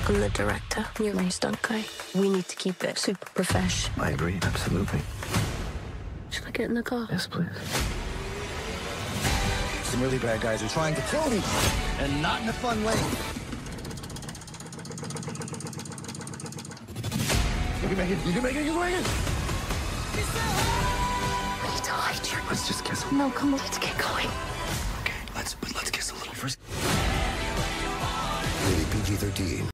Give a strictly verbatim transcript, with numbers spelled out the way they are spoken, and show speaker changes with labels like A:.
A: I'm the director. You're my stunt guy. We need to keep it super profesh.
B: I agree, absolutely.
A: Should I get in the car?
B: Yes, please.
C: Some really bad guys are trying to kill me, and not in a fun way. You can make it, you can make it, you can make it!
A: I need to hide you.
B: Let's just kiss.
A: No, come on, let's get going.
B: Okay, let's, but let's kiss a little first.
C: Rated P G thirteen.